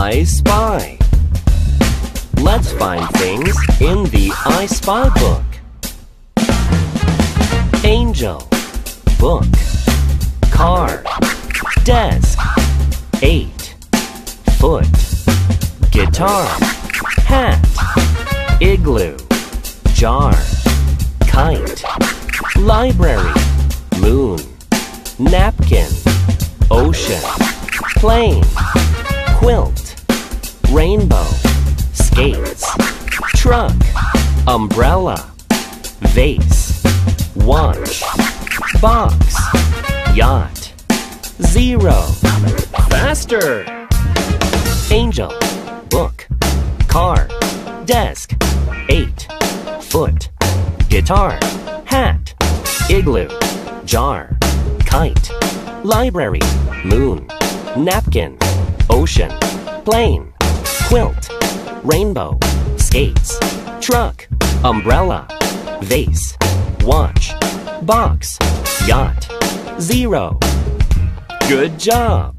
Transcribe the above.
I Spy. Let's find things in the I Spy book. Angel, book, car, desk, 8, foot, guitar, hat, igloo, jar, kite, library, moon, napkin, ocean, plane, quilt, rainbow, skates, truck, umbrella, vase, watch, box, yacht, 0. Faster! Angel, book, car, desk, 8, foot, guitar, hat, igloo, jar, kite, library, moon, napkin, ocean, plane, quilt, rainbow, skates, truck, umbrella, vase, watch, box, yacht, 0. Good job!